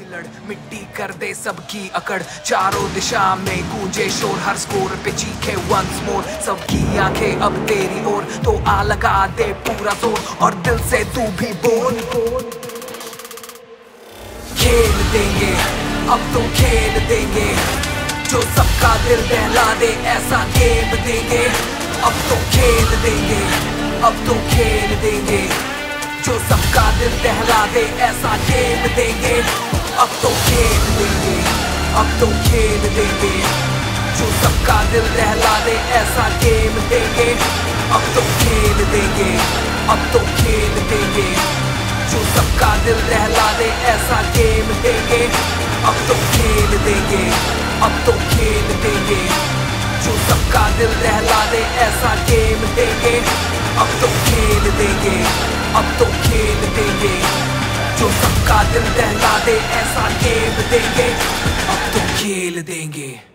हुल्लड़ मिट्टी कर दे सबकी अकड़, चारों दिशा में गूंजे शोर, हर स्कोर पे चीखे वंस मोर। सबकी आंखें अब तेरी ओर, तो आ लगा दे पूरा जोर और दिल से तू भी बोल। खेल देंगे अब तो खेल देंगे, जो सबका दिल दहला दे ऐसा गेम देंगे। अब तो खेल देंगे, अब तो खेल देंगे, जो सबका दिल दहला दे ऐसा गेम देंगे। अब तो खेल देंगे, अब तो खेल देंगे, जो सबका दिल दहला दे ऐसा गेम देंगे। अब तो खेल देंगे, अब तो खेल देंगे, जो सबका दिल दहला दे ऐसा गेम देंगे। अब तो खेल देंगे, अब तो खेल देंगे, जो सबका दिल दहला दे ऐसा गेम देंगे। अब तो खेल देंगे, अब तो खेल देंगे, जो सबका दिल दहला दे ऐसा गेम देंगे। अब तो खेल देंगे।